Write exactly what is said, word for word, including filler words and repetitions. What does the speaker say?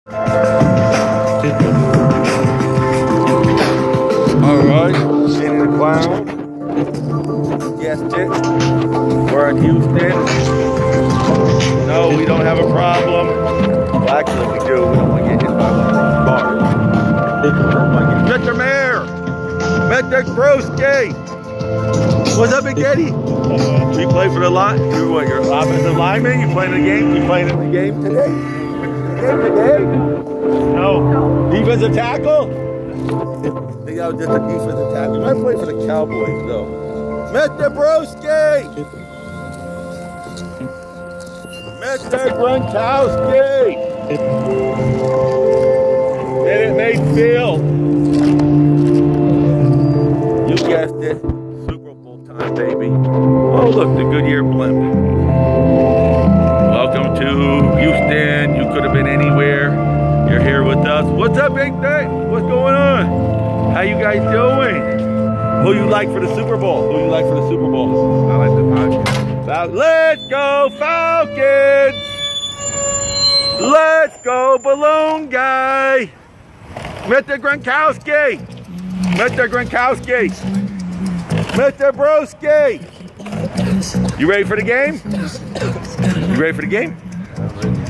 Alright, in the clown. Guessed it. We're in Houston. No, we don't have a problem. Well, actually, we do. We don't want to get hit by one of these bars. Mister Mayor! Mister Broski! What's up, Big Daddy? You play for the line? You're what? You're an offensive lineman? You playing the game? You playing in the game today? Game today? No. Defensive tackle? I think I was just a defensive tackle. You might play for the Cowboys, though. Mister Broski! Mister Gronkowski! Minute Maid Field. You guessed it. Super Bowl time, baby. Oh, look, the Goodyear blimp. Welcome to Houston. You could have been anywhere. You're here with us. What's up, Big Day? What's going on? How you guys doing? Who you like for the Super Bowl? Who you like for the Super Bowl? I like the Falcons. Fal Let's go, Falcons! Let's go, balloon guy! Mister Gronkowski! Mister Gronkowski! Mister Broski! You ready for the game? You ready for the game?